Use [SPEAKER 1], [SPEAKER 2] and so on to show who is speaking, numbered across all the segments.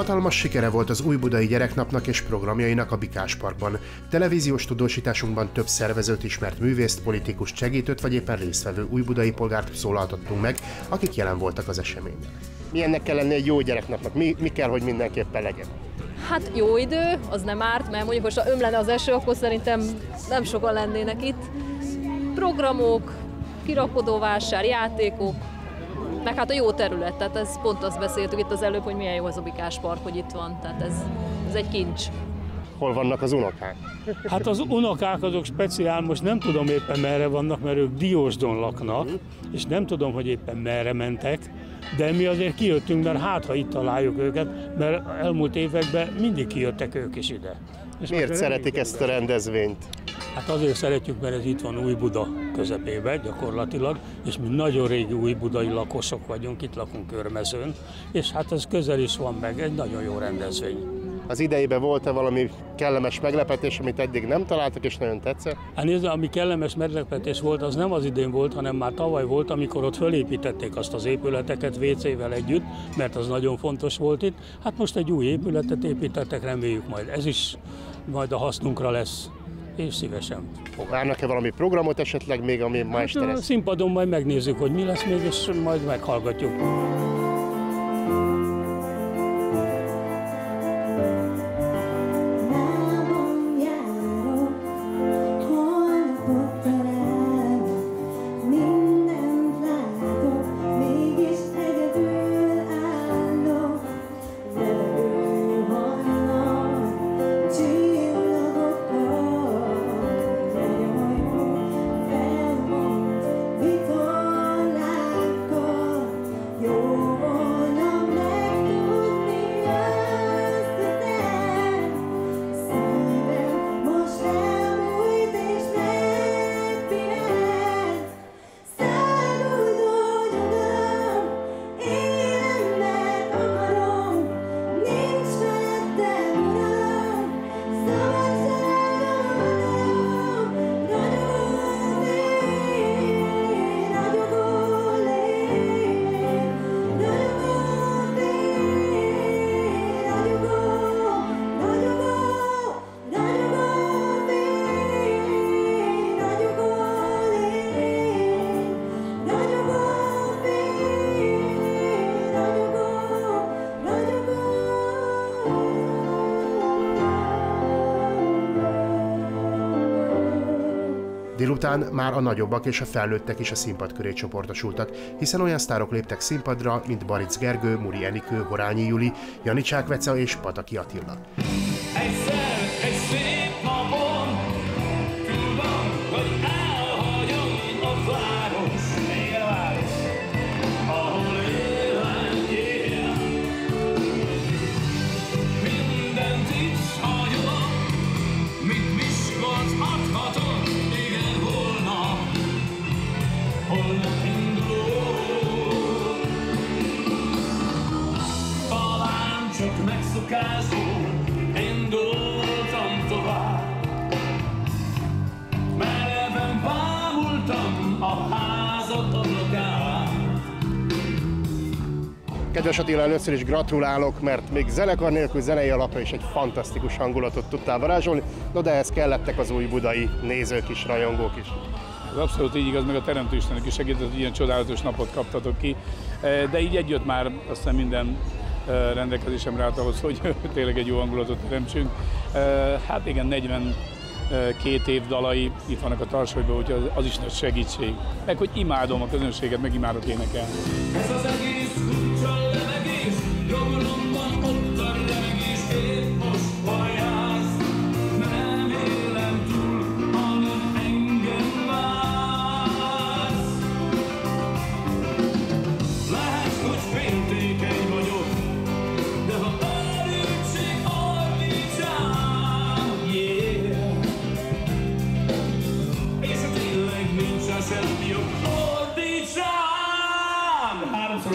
[SPEAKER 1] Hatalmas sikere volt az Újbudai Gyereknapnak és programjainak a Bikásparkban. Televíziós tudósításunkban több szervezőt, ismert művészt, politikust, segítőt vagy éppen résztvevő újbudai polgárt szólaltattunk meg, akik jelen voltak az eseményen. Milyennek kell lenni egy jó gyereknapnak? Mi kell, hogy mindenképpen legyen?
[SPEAKER 2] Hát jó idő, az nem árt, mert mondjuk most ha ömlene az eső, akkor szerintem nem sokan lennének itt. Programok, kirakodóvásár, játékok, meg hát a jó terület, tehát ez pont azt beszéltük itt az előbb, hogy milyen jó az a Bikáspark, hogy itt van, tehát ez egy kincs.
[SPEAKER 1] Hol vannak az unokák?
[SPEAKER 3] Hát az unokák azok speciál, most nem tudom éppen merre vannak, mert ők Diósdon laknak, és nem tudom, hogy éppen merre mentek, de mi azért kijöttünk, mert hát ha itt találjuk őket, mert elmúlt években mindig kijöttek ők is ide. És
[SPEAKER 1] miért szeretik ezt a rendezvényt?
[SPEAKER 3] Hát azért szeretjük, mert ez itt van Újbuda közepében gyakorlatilag, és mi nagyon régi újbudai lakosok vagyunk, itt lakunk Körmezőn, és hát ez közel is van meg, egy nagyon jó rendezvény.
[SPEAKER 1] Az idejében volt-e valami kellemes meglepetés, amit eddig nem találtak, és nagyon tetszett?
[SPEAKER 3] Hát nézd, ami kellemes meglepetés volt, az nem az idén volt, hanem már tavaly volt, amikor ott fölépítették azt az épületeket WC-vel együtt, mert az nagyon fontos volt itt. Hát most egy új épületet építettek, reméljük majd ez is majd a hasznunkra lesz, és szívesen fogadjuk.
[SPEAKER 1] Várnak-e valami programot esetleg még, ami ma este lesz?
[SPEAKER 3] A színpadon majd megnézzük, hogy mi lesz még, és majd meghallgatjuk.
[SPEAKER 1] Délután már a nagyobbak és a felnőttek is a színpad köré csoportosultak, hiszen olyan sztárok léptek színpadra, mint Baric Gergő, Muri Enikő, Horányi Juli, Janicsák Veca és Pataki Attila.
[SPEAKER 4] Indultam tovább, mereven bámultam a házat ablakán.
[SPEAKER 1] Kedves Attila, először is gratulálok, mert még zenekar nélkül zenei alapra is egy fantasztikus hangulatot tudtál varázsolni, no de ehhez kellettek az újbudai nézők is, rajongók is.
[SPEAKER 5] Ez abszolút így igaz, meg a Teremtő Istennek is segített, hogy ilyen csodálatos napot kaptatok ki, de így együtt már aztán minden rendelkezésemre állt ahhoz, hogy tényleg egy jó hangulatot teremtsünk. Hát igen, 42 év dalai itt vannak a Tarsolyban, úgyhogy az is nagy segítség. Meg hogy imádom a közönséget, meg imádok énekelni.
[SPEAKER 4] Ez az egész furcsa levegés, jogolomban ott a remegés, épp most vajász, nem élem túl, hanem engem vársz. Lehet, hogy féltékeny vagyok, de ha erőtség ordíts rám, yeah. És ha tényleg nincs a semmi jobb, ordíts rám! Háromszor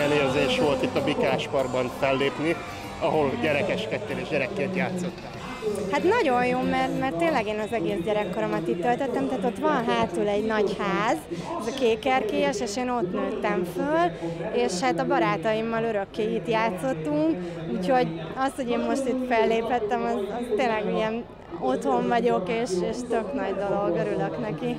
[SPEAKER 1] milyen érzés volt itt a Bikásparkban fellépni, ahol gyerekeskedtél és gyerekként játszottál?
[SPEAKER 6] Hát nagyon jó, mert tényleg én az egész gyerekkoromat itt töltöttem, tehát ott van hátul egy nagy ház, ez a kékerkélyes, és én ott nőttem föl, és hát a barátaimmal örökké itt játszottunk, úgyhogy az, hogy én most itt felléphettem, az tényleg ilyen otthon vagyok, és tök nagy dolog, örülök neki.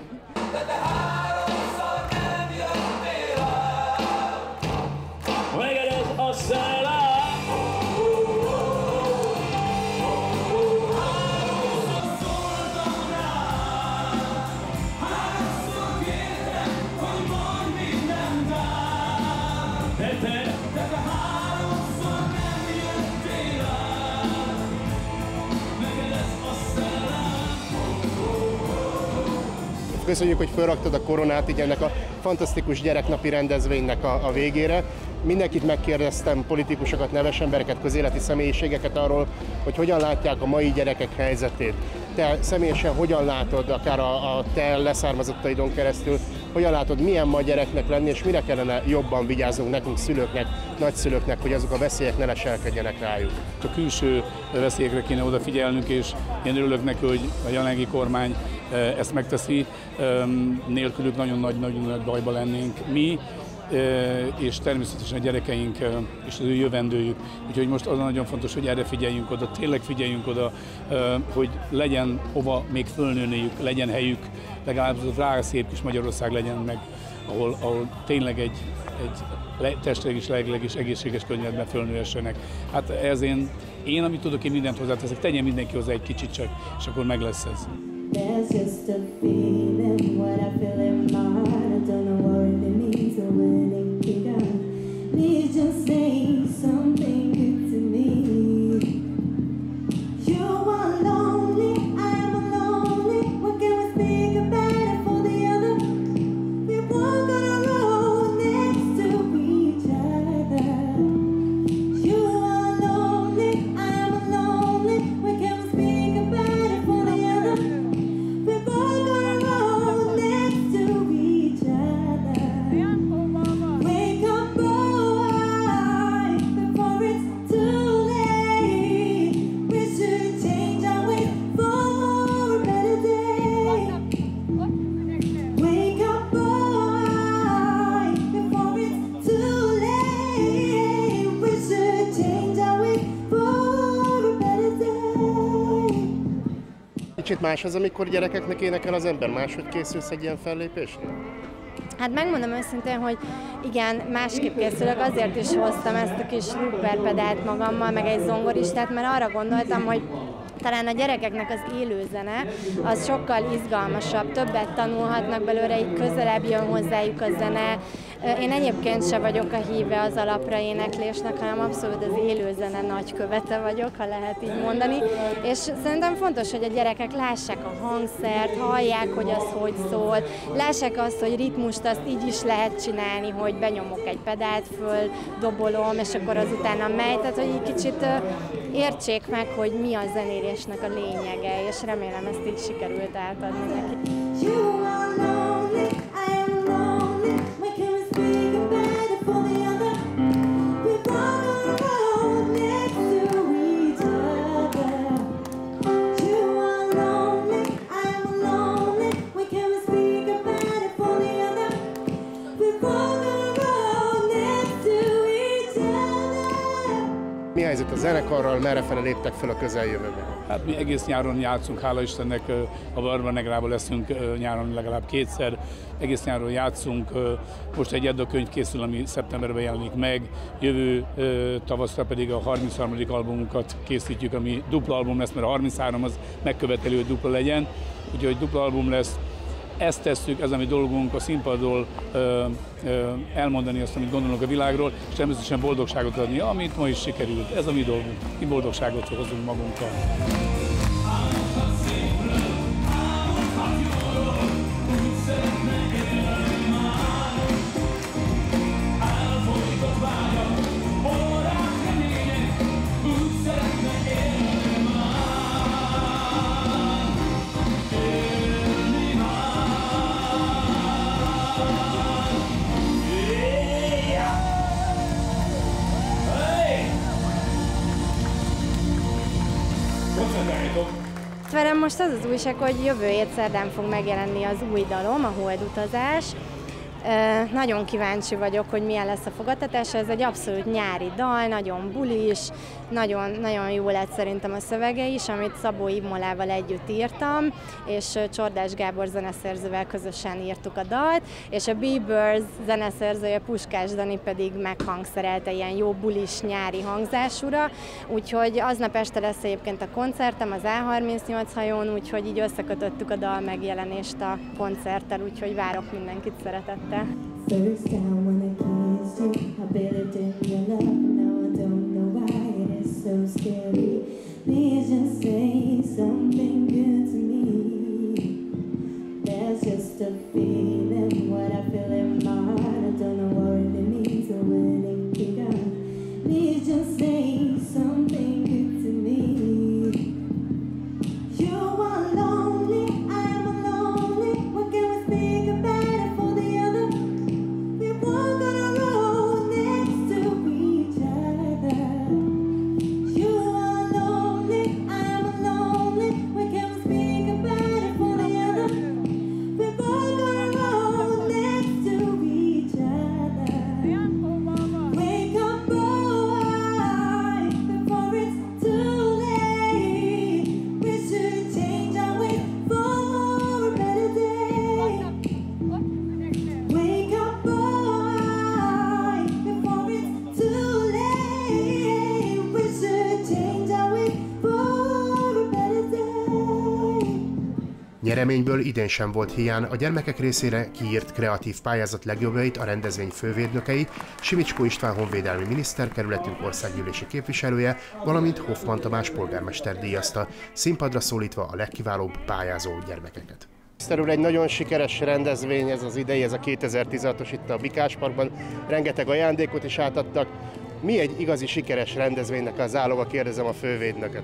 [SPEAKER 1] Köszönjük, hogy felraktad a koronát így ennek a fantasztikus gyereknapi rendezvénynek a végére. Mindenkit megkérdeztem, politikusokat, neves embereket, közéleti személyiségeket arról, hogy hogyan látják a mai gyerekek helyzetét. Te személyesen hogyan látod, akár a te leszármazottaidon keresztül, hogyan látod, milyen ma gyereknek lenni, és mire kellene jobban vigyáznunk nekünk, szülőknek, nagyszülőknek, hogy azok a veszélyek ne leselkedjenek rájuk?
[SPEAKER 5] A külső veszélyekre kéne odafigyelnünk, és én örülök neki, hogy a jelenlegi kormány ezt megteszi. Nélkülük nagyon nagy bajba lennénk mi, és természetesen a gyerekeink és az ő jövendőjük. Úgyhogy most az nagyon fontos, hogy erre figyeljünk oda, tényleg figyeljünk oda, hogy legyen hova még fölnőniük, legyen helyük, legalább az a drága szép kis Magyarország legyen meg, ahol tényleg egy testileg és lelkileg is egészséges környezetben fölnőhessenek. Hát ez én amit tudok, én mindent hozzáteszek, tegyen mindenki hozzá egy kicsit csak, és akkor meg lesz ez.
[SPEAKER 7] There's just a feeling, what I feel in my heart. I don't know what it means or when it began. Please just say something good to me. You are lonely, I'm lonely. What can we speak about it for the other? We walk on a road next to each other. You are lonely, I'm lonely. What can we speak about it for the other?
[SPEAKER 1] Kicsit más az, amikor gyerekeknek énekel az ember, máshogy készülsz egy ilyen fellépésre?
[SPEAKER 6] Hát megmondom őszintén, hogy igen, másképp készülök, azért is hoztam ezt a kis looperpedált magammal, meg egy zongoristát, mert arra gondoltam, hogy talán a gyerekeknek az élőzene az sokkal izgalmasabb, többet tanulhatnak belőle, így közelebb jön hozzájuk a zene. Én egyébként se vagyok a híve az alapra éneklésnek, hanem abszolút az élőzene nagykövete vagyok, ha lehet így mondani. És szerintem fontos, hogy a gyerekek lássák a hangszert, hallják, hogy az hogy szól, lássák azt, hogy ritmust azt így is lehet csinálni, hogy benyomok egy pedált, föl dobolom, és akkor az utána megy, tehát hogy egy kicsit értsék meg, hogy mi a zenélésnek a lényege, és remélem ezt így sikerült átadni neki.
[SPEAKER 1] Mi helyzet a zenekarral, merrefele léptek fel a közeljövőben?
[SPEAKER 5] Hát mi egész nyáron játszunk, hála Istennek, a Barbanegrában leszünk nyáron legalább kétszer, egész nyáron játszunk, most egy Edda könyv készül, ami szeptemberben jelenik meg, jövő tavaszra pedig a 33. albumunkat készítjük, ami dupla album lesz, mert a 33 az megköveteli, hogy dupla legyen, úgyhogy dupla album lesz. Ezt tesszük, ez a mi dolgunk, a színpadról elmondani azt, amit gondolunk a világról, és természetesen boldogságot adni, amit ma is sikerült. Ez a mi dolgunk, mi boldogságot hozunk magunkkal.
[SPEAKER 6] most az az újság, hogy jövő hét szerdán fog megjelenni az új dalom, a Holdutazás. Nagyon kíváncsi vagyok, hogy milyen lesz a fogadtatása. Ez egy abszolút nyári dal, nagyon bulis, nagyon jó lett szerintem a szövege is, amit Szabó Ivmolával együtt írtam, és Csordás Gábor zeneszerzővel közösen írtuk a dalt, és a Bieber zeneszerzője Puskás Dani pedig meghangszerelte ilyen jó bulis nyári hangzásúra, úgyhogy aznap este lesz egyébként a koncertem az A38 hajón, úgyhogy így összekötöttük a dal megjelenést a koncerttel, úgyhogy várok mindenkit szeretettel.
[SPEAKER 7] First time when I kissed you, I believed in your love. Now I don't know why it is so scary. Please just say something good to me. There's just a feeling, what I feel in my heart. I don't know what it means or when it began. Please just say something good to me. You are lonely, I'm lonely. What can we speak about it for the other? We walk on a road next to each other. You are lonely, I'm lonely. What can we speak about it for the other? We walk on a road next to each other. Wake up, boy, before it's too late. We should change our ways for a better day. Wake up, boy, before it's too late. We should change our ways for a better day.
[SPEAKER 1] Nyereményből idén sem volt hiány, a gyermekek részére kiírt kreatív pályázat legjobbjait a rendezvény fővédnökei, Simicskó István honvédelmi miniszter, kerületünk országgyűlési képviselője, valamint Hoffmann Tamás polgármester díjazta, színpadra szólítva a legkiválóbb pályázó gyermekeket. Miniszter úr, egy nagyon sikeres rendezvény ez az idei, ez a 2016-os itt a Bikásparkban, rengeteg ajándékot is átadtak. Mi egy igazi sikeres rendezvénynek az záloga, kérdezem a fővédnöket.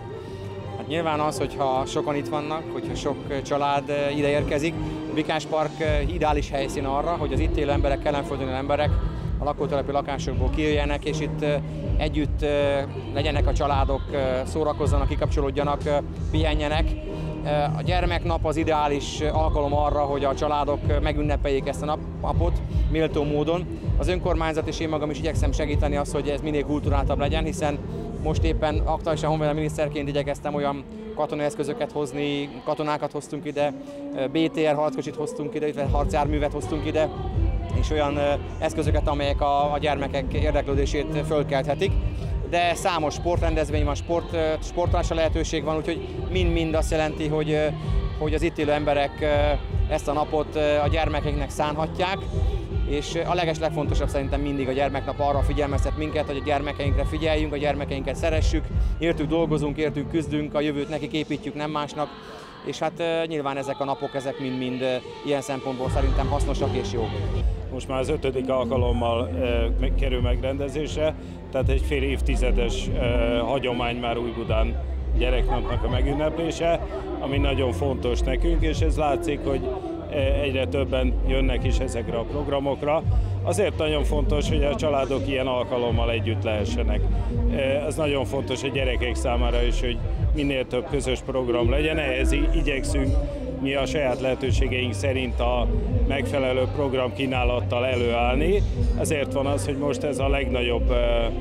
[SPEAKER 8] Hát nyilván az, hogyha sokan itt vannak, hogyha sok család ide érkezik. A Bikáspark ideális helyszín arra, hogy az itt élő emberek, kellenföldön élő emberek a lakótelepi lakásokból kijöjjenek, és itt együtt legyenek a családok, szórakozzanak, kikapcsolódjanak, pihenjenek. A gyermeknap az ideális alkalom arra, hogy a családok megünnepeljék ezt a napot méltó módon. Az önkormányzat és én magam is igyekszem segíteni azt, hogy ez minél kulturáltabb legyen, hiszen most éppen aktuálisan honvédelmi miniszterként igyekeztem olyan katonai eszközöket hozni, katonákat hoztunk ide, BTR harckocsit hoztunk ide, illetve harcjárművet hoztunk ide, és olyan eszközöket, amelyek a gyermekek érdeklődését fölkelthetik. De számos sportrendezvény van, sportolásra lehetőség van, úgyhogy mind-mind azt jelenti, hogy az itt élő emberek ezt a napot a gyermekeknek szánhatják, és a legfontosabb szerintem mindig a gyermeknap arra figyelmeztet minket, hogy a gyermekeinkre figyeljünk, a gyermekeinket szeressük, értük dolgozunk, értük küzdünk, a jövőt nekik építjük, nem másnak, és hát nyilván ezek a napok, ezek mind-mind ilyen szempontból szerintem hasznosak és jók.
[SPEAKER 3] Most már az 5. alkalommal kerül megrendezésre, tehát egy fél évtizedes hagyomány már Újbudán gyereknapnak a megünneplése, ami nagyon fontos nekünk, és ez látszik, hogy egyre többen jönnek is ezekre a programokra. Azért nagyon fontos, hogy a családok ilyen alkalommal együtt lehessenek. Ez nagyon fontos a gyerekek számára is, hogy minél több közös program legyen, ehhez igyekszünk mi a saját lehetőségeink szerint a megfelelő programkínálattal előállni. Ezért van az, hogy most ez a legnagyobb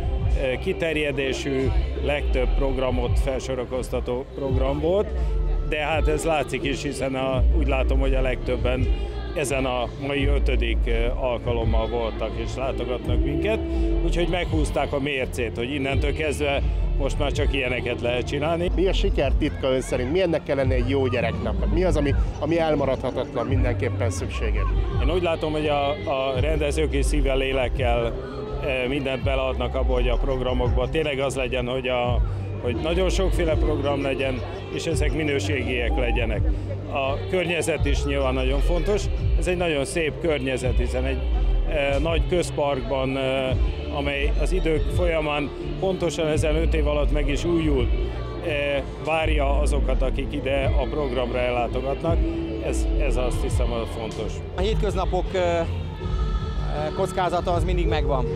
[SPEAKER 3] kiterjedésű, legtöbb programot felsorakoztató program volt, de hát ez látszik is, hiszen úgy látom, hogy a legtöbben ezen a mai 5. alkalommal voltak és látogatnak minket, úgyhogy meghúzták a mércét, hogy innentől kezdve most már csak ilyeneket lehet csinálni.
[SPEAKER 1] Mi a siker titka ön szerint? Milyennek kell lenni egy jó gyereknapnak? Mi az, ami elmaradhatatlan, mindenképpen szükséges?
[SPEAKER 3] Én úgy látom, hogy a rendezők is szívvel, lélekkel mindent beleadnak abba, hogy a programokban tényleg az legyen, hogy nagyon sokféle program legyen, és ezek minőségiek legyenek. A környezet is nyilván nagyon fontos. Ez egy nagyon szép környezet, hiszen egy nagy közparkban, amely az idők folyamán pontosan ezen 5 év alatt meg is újult, várja azokat, akik ide a programra ellátogatnak. Ez azt hiszem a fontos.
[SPEAKER 8] A hétköznapok kockázata az mindig megvan.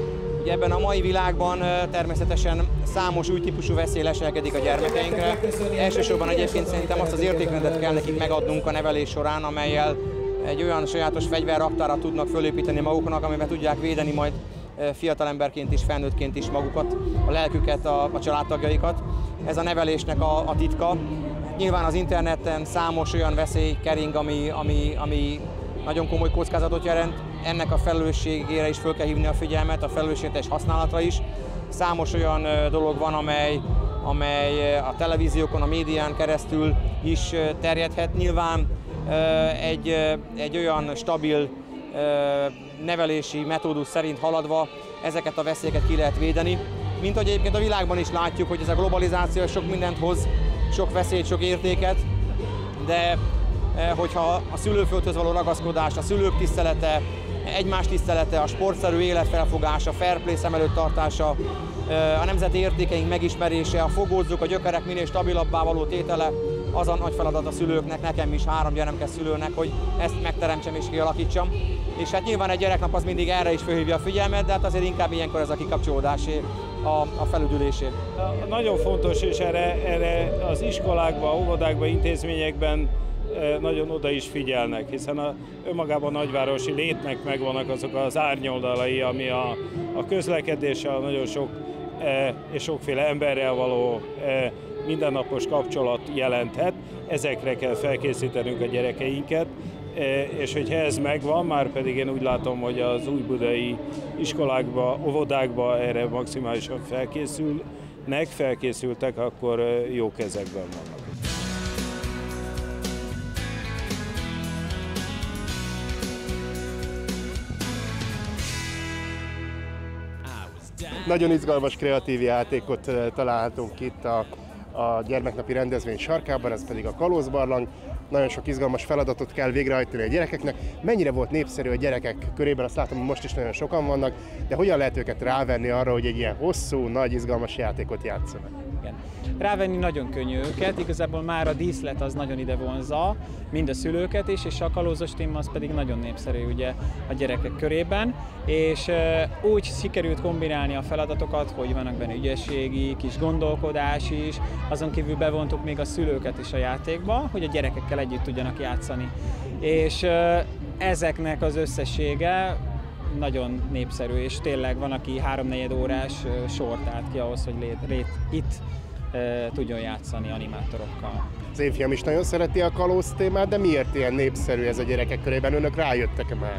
[SPEAKER 8] Ugye ebben a mai világban természetesen számos új típusú veszély leselkedik a gyermekeinkre. Elsősorban egyébként szerintem azt az értékrendet kell nekik megadnunk a nevelés során, amellyel egy olyan sajátos fegyverraktárat tudnak fölépíteni maguknak, amivel tudják védeni majd fiatalemberként is, felnőttként is magukat, a lelküket, a családtagjaikat. Ez a nevelésnek a titka. Nyilván az interneten számos olyan veszély kering, ami nagyon komoly kockázatot jelent. Ennek a felelősségére is föl kell hívni a figyelmet, a felelősségteljes használatra is. Számos olyan dolog van, amely a televíziókon, a médián keresztül is terjedhet. Nyilván egy olyan stabil nevelési metódus szerint haladva ezeket a veszélyeket ki lehet védeni. Mint hogy egyébként a világban is látjuk, hogy ez a globalizáció sok mindent hoz, sok veszélyt, sok értéket, de hogyha a szülőföldhöz való ragaszkodás, a szülők tisztelete, egymás tisztelete, a sportszerű életfelfogása, fair play szem előtt tartása, a nemzeti értékeink megismerése, a fogódzók, a gyökerek minél stabilabbá való tétele, az a nagy feladat a szülőknek, nekem is 3 gyermekes szülőnek, hogy ezt megteremtsem és kialakítsam. És hát nyilván egy gyereknap az mindig erre is felhívja a figyelmet, de hát azért inkább ilyenkor ez a kikapcsolódásé, a felüdülésé.
[SPEAKER 9] Nagyon fontos, és erre az iskolákban, óvodákban, intézményekben nagyon oda is figyelnek, hiszen önmagában a nagyvárosi létnek megvannak azok az árnyoldalai, ami a közlekedéssel nagyon sok és sokféle emberrel való mindennapos kapcsolat jelenthet. Ezekre kell felkészítenünk a gyerekeinket, és hogyha ez megvan, már pedig én úgy látom, hogy az újbudai iskolákba, óvodákba erre maximálisan felkészültek, akkor jó kezekben vannak.
[SPEAKER 1] Nagyon izgalmas, kreatív játékot találhatunk itt a gyermeknapi rendezvény sarkában, ez pedig a kalózbarlang. Nagyon sok izgalmas feladatot kell végrehajtani a gyerekeknek. Mennyire volt népszerű a gyerekek körében, azt látom, hogy most is nagyon sokan vannak, de hogyan lehet őket rávenni arra, hogy egy ilyen hosszú, nagy, izgalmas játékot játszanak?
[SPEAKER 10] Igen. Rávenni nagyon könnyű őket, igazából már a díszlet az nagyon ide vonzza, mind a szülőket is, és a kalózos téma az pedig nagyon népszerű ugye a gyerekek körében, és úgy sikerült kombinálni a feladatokat, hogy vannak benne ügyességi, kis gondolkodás is, azon kívül bevontuk még a szülőket is a játékba, hogy a gyerekekkel együtt tudjanak játszani. És ezeknek az összessége nagyon népszerű, és tényleg van, aki 3-4 órás sort állt ki ahhoz, hogy itt tudjon játszani animátorokkal.
[SPEAKER 1] Az én fiam is nagyon szereti a kalóz témát, de miért ilyen népszerű ez a gyerekek körében? Önök rájöttek-e már?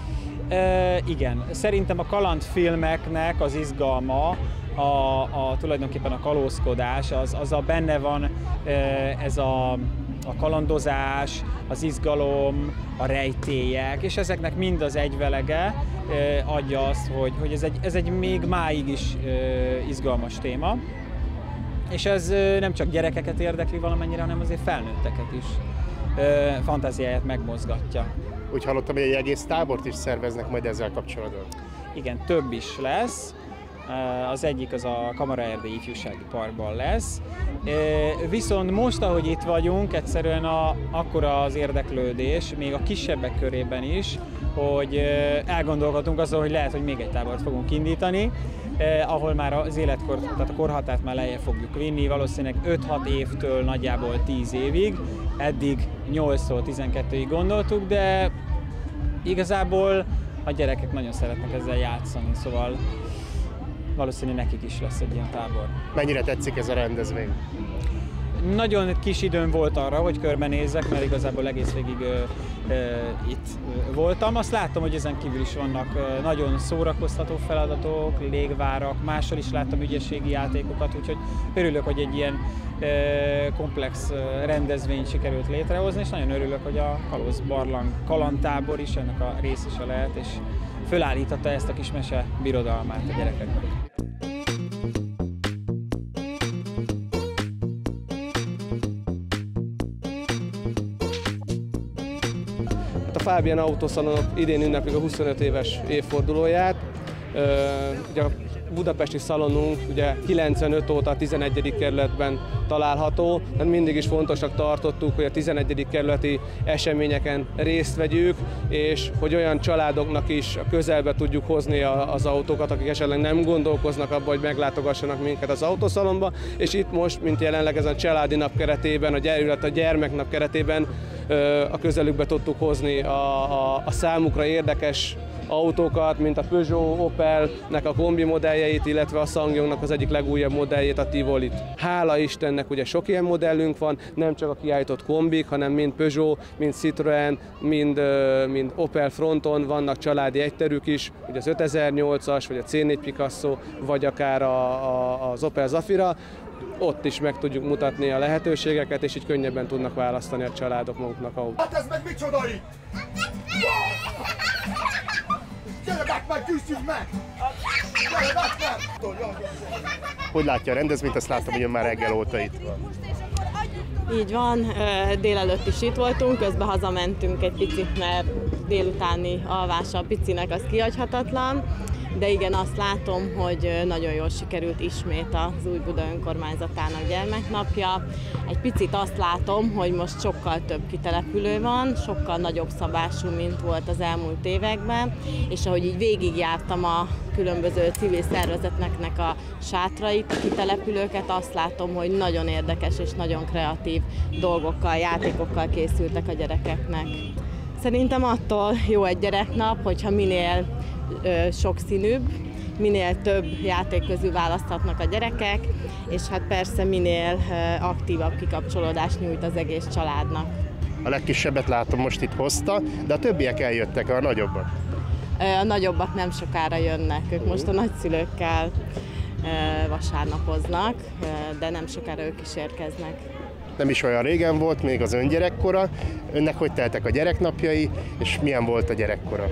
[SPEAKER 10] Igen, szerintem a kalandfilmeknek az izgalma, tulajdonképpen a kalózkodás, az benne van ez a kalandozás, az izgalom, a rejtélyek, és ezeknek mind az egyvelege adja azt, hogy ez egy még máig is izgalmas téma. És ez nem csak gyerekeket érdekli valamennyire, hanem azért felnőtteket is fantáziáját megmozgatja.
[SPEAKER 1] Úgy hallottam, hogy egy egész tábort is szerveznek majd ezzel kapcsolatban.
[SPEAKER 10] Igen, több is lesz. Az egyik az a Kamaraerdei Ifjúsági Parkban lesz. Viszont most, ahogy itt vagyunk, egyszerűen akkora az érdeklődés, még a kisebbek körében is, hogy elgondolkodunk azon, hogy lehet, hogy még egy tábort fogunk indítani, ahol már az életkor, tehát a korhatárt már lejjebb fogjuk vinni, valószínűleg 5-6 évtől nagyjából 10 évig, eddig 8-tól 12-ig gondoltuk, de igazából a gyerekek nagyon szeretnek ezzel játszani, szóval valószínűleg nekik is lesz egy ilyen tábor.
[SPEAKER 1] Mennyire tetszik ez a rendezvény?
[SPEAKER 10] Nagyon kis időm volt arra, hogy körbenézzek, mert igazából egész végig itt voltam. Azt láttam, hogy ezen kívül is vannak nagyon szórakoztató feladatok, légvárak, máshol is láttam ügyességi játékokat, úgyhogy örülök, hogy egy ilyen komplex rendezvényt sikerült létrehozni, és nagyon örülök, hogy a Kalózbarlang kalandtábor is ennek a részese lehet, és fölállította ezt a kis mese birodalmát a gyerekeknek.
[SPEAKER 11] A Fábián Autószalonok idén ünneplik a 25 éves évfordulóját. Ugye a budapesti szalonunk ugye 95 óta a 11. kerületben található, tehát mindig is fontosnak tartottuk, hogy a 11. kerületi eseményeken részt vegyük, és hogy olyan családoknak is a közelbe tudjuk hozni az autókat, akik esetleg nem gondolkoznak abban, hogy meglátogassanak minket az autószalonba, és itt most, mint jelenleg ezen a családi nap keretében, a gyermeknap keretében a közelükbe tudtuk hozni a számukra érdekes autókat, mint a Peugeot, Opelnek a kombi modelljeit, illetve a SsangYongnak az egyik legújabb modelljét, a Tivolit. Hála Istennek ugye sok ilyen modellünk van, nem csak a kiállított kombik, hanem mind Peugeot, mind Citroën, mind Opel fronton vannak családi egyterük is, ugye az 5008-as, vagy a C4 Picasso, vagy akár az Opel Zafira. Ott is meg tudjuk mutatni a lehetőségeket, és így könnyebben tudnak választani a családok maguknak autót.
[SPEAKER 12] Hát ez meg micsoda itt? Gyere meg, küzdjünk meg! Gyere meg!
[SPEAKER 1] Hogy látja a rendezvényt? Azt láttam, hogy ön már reggel óta itt van.
[SPEAKER 13] Így van, délelőtt is itt voltunk, közben hazamentünk egy picit, mert délutáni alvása a picinek az kihagyhatatlan. De igen, azt látom, hogy nagyon jól sikerült ismét az Újbuda önkormányzatának gyermeknapja. Egy picit azt látom, hogy most sokkal több kitelepülő van, sokkal nagyobb szabású, mint volt az elmúlt években, és ahogy így végigjártam a különböző civil szervezetnek a sátrait, a kitelepülőket, azt látom, hogy nagyon érdekes és nagyon kreatív dolgokkal, játékokkal készültek a gyerekeknek. Szerintem attól jó egy gyereknap, hogyha minél sokszínűbb, minél több játék közül választhatnak a gyerekek, és hát persze minél aktívabb kikapcsolódást nyújt az egész családnak.
[SPEAKER 1] A legkisebbet látom, most itt hozta, de a többiek eljöttek, a nagyobbak?
[SPEAKER 13] A nagyobbak nem sokára jönnek, ők most a nagyszülőkkel vasárnapoznak, de nem sokára ők is érkeznek.
[SPEAKER 1] Nem is olyan régen volt, még az ön gyerekkora. Önnek hogy teltek a gyereknapjai, és milyen volt a gyerekkora?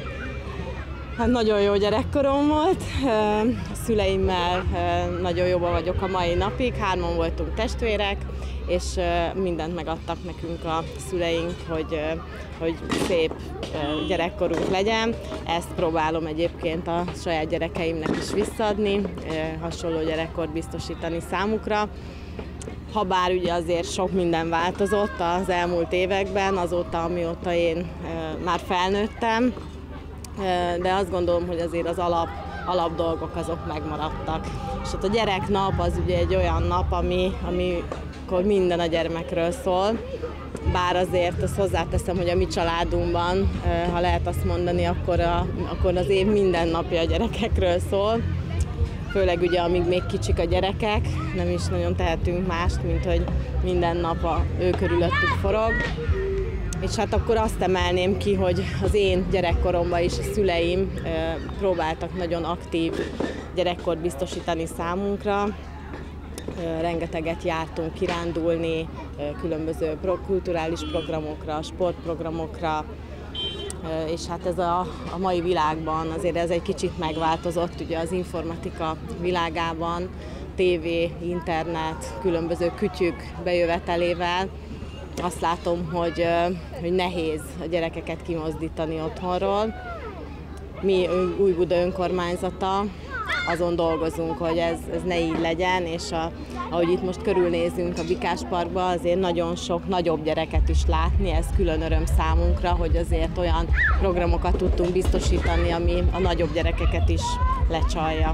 [SPEAKER 13] Hát nagyon jó gyerekkorom volt, a szüleimmel nagyon jóban vagyok a mai napig, 3-an voltunk testvérek, és mindent megadtak nekünk a szüleink, hogy szép gyerekkorunk legyen. Ezt próbálom egyébként a saját gyerekeimnek is visszaadni, hasonló gyerekkort biztosítani számukra. Habár ugye azért sok minden változott az elmúlt években, azóta, amióta én már felnőttem, de azt gondolom, hogy azért az alap dolgok azok megmaradtak. És hát a gyereknap az ugye egy olyan nap, amikor minden a gyermekről szól, bár azért azt hozzáteszem, hogy a mi családunkban, ha lehet azt mondani, akkor az év minden napja a gyerekekről szól. Főleg ugye, amíg még kicsik a gyerekek, nem is nagyon tehetünk mást, mint hogy minden nap ő körülöttük forog. És hát akkor azt emelném ki, hogy az én gyerekkoromban is a szüleim próbáltak nagyon aktív gyerekkort biztosítani számunkra. Rengeteget jártunk kirándulni, különböző kulturális programokra, sportprogramokra, és hát ez a mai világban azért ez egy kicsit megváltozott, ugye az informatika világában, tévé, internet, különböző kütyük bejövetelével. Azt látom, hogy nehéz a gyerekeket kimozdítani otthonról. Mi Újbuda önkormányzata azon dolgozunk, hogy ez ne így legyen, és ahogy itt most körülnézünk a Bikásparkba, azért nagyon sok nagyobb gyereket is látni, ez külön öröm számunkra, hogy azért olyan programokat tudtunk biztosítani, ami a nagyobb gyerekeket is lecsalja.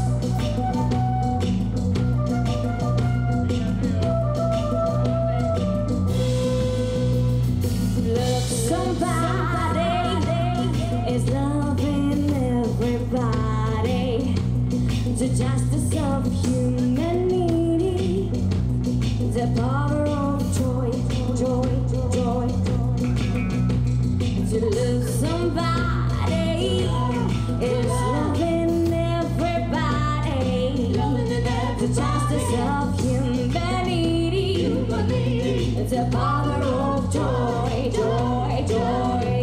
[SPEAKER 7] The justice of humanity, the power of joy, joy, joy. To love somebody is loving everybody. The justice of humanity, the power of joy, joy, joy.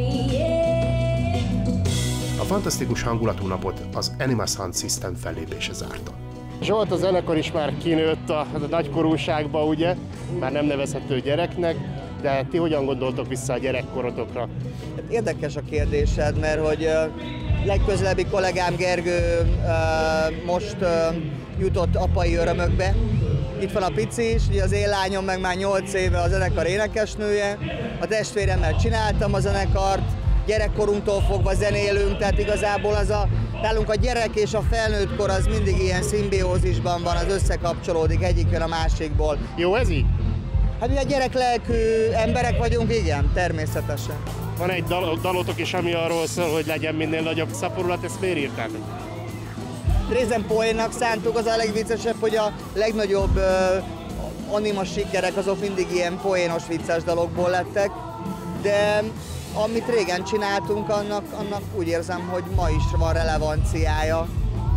[SPEAKER 1] A fantasztikus hangulatú napot az Animal Sound System fellépése zárta.
[SPEAKER 14] Zsolt a zenekar is már kinőtt a nagykorúságba, ugye? Már nem nevezhető gyereknek, de ti hogyan gondoltok vissza a gyerekkorotokra?
[SPEAKER 15] Érdekes a kérdésed, mert hogy legközelebbi kollégám Gergő most jutott apai örömökbe. Itt van a pici is, ugye az én lányom meg már 8 éve a zenekar énekesnője. A testvéremmel csináltam a zenekart, gyerekkorunktól fogva zenélünk, tehát igazából nálunk a gyerek és a felnőtt kor az mindig ilyen szimbiózisban van, az összekapcsolódik egyikön a másikból.
[SPEAKER 14] Jó ez így?
[SPEAKER 15] Hát mi a gyereklelkű emberek vagyunk, igen, természetesen.
[SPEAKER 14] Van egy dalotok is, ami arról szól, hogy legyen minél nagyobb szaporulat, ezt miért írtátok?
[SPEAKER 15] Részben poénnak szántuk, az a legviccesebb, hogy a legnagyobb anima sikerek azok mindig ilyen poénos, vicces dalokból lettek, de amit régen csináltunk, annak úgy érzem, hogy ma is van relevanciája,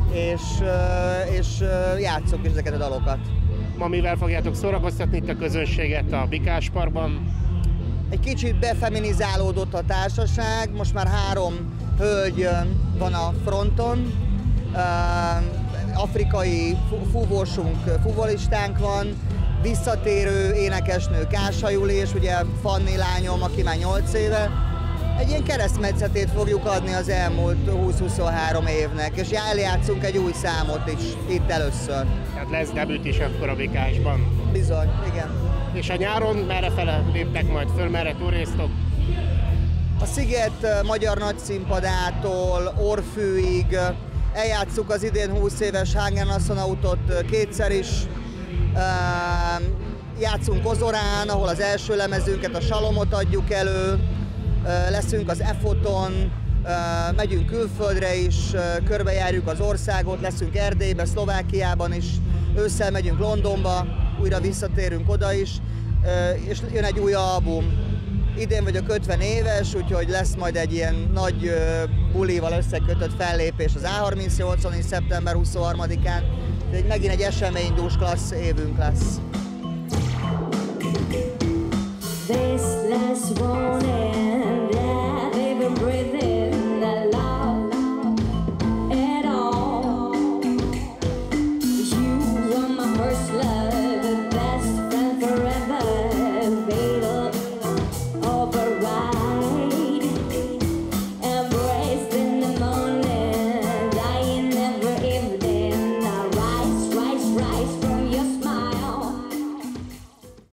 [SPEAKER 15] és játsszuk is ezeket a dalokat.
[SPEAKER 14] Ma mivel fogjátok szórakoztatni itt a közönséget a Bikás Parkban?
[SPEAKER 15] Egy kicsit befeminizálódott a társaság, most már 3 hölgy van a fronton, afrikai fúvósunk, fúvolistánk van, visszatérő énekesnő Kása Juli, és ugye Fanni lányom, aki már 8 éve. Egy ilyen keresztmetszetét fogjuk adni az elmúlt 20-23 évnek, és eljátszunk egy új számot is itt először.
[SPEAKER 14] Tehát lesz debüt is akkor a Bikásban?
[SPEAKER 15] Bizony, igen.
[SPEAKER 14] És a nyáron merre fele léptek majd föl, merre turéztok?
[SPEAKER 15] A Sziget magyar nagyszínpadától Orfűig eljátszuk az idén 20 éves Hagen-Assonautot 2-szer is. Játszunk Ozorán, ahol az első lemezünket, a Salomot adjuk elő. Leszünk az EFOT-on, megyünk külföldre is, körbejárjuk az országot, leszünk Erdélybe, Szlovákiában is, ősszel megyünk Londonba, újra visszatérünk oda is, és jön egy új album. Idén vagyok 50 éves, úgyhogy lesz majd egy ilyen nagy bulival összekötött fellépés az A38-on is szeptember 23-án. Megint egy eseménydús klassz évünk lesz.
[SPEAKER 7] This last warning.